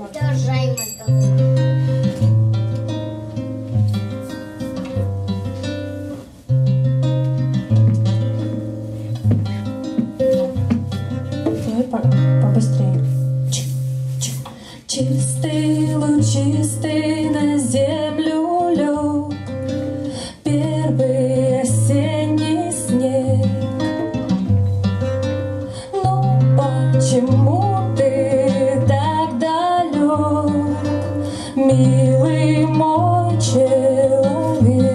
Продолжаем разговор. Побыстрее. Чистый, лучистый на землю лег первый осенний снег. Но почему ты так далек, милый мой человек?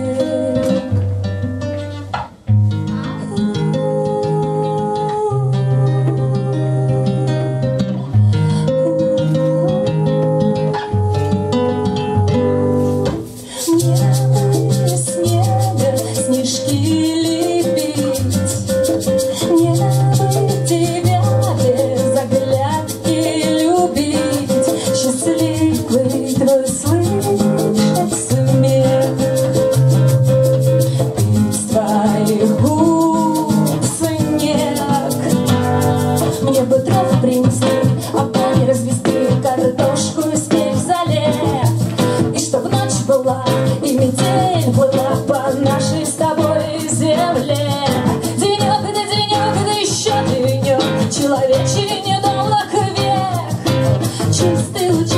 Мне бы дров принести, а поле развести, картошку испечь в зале. И чтоб ночь была, и метель плыла по нашей с тобой земле. Денек, да еще денек, человечий недолг век. Чистый луч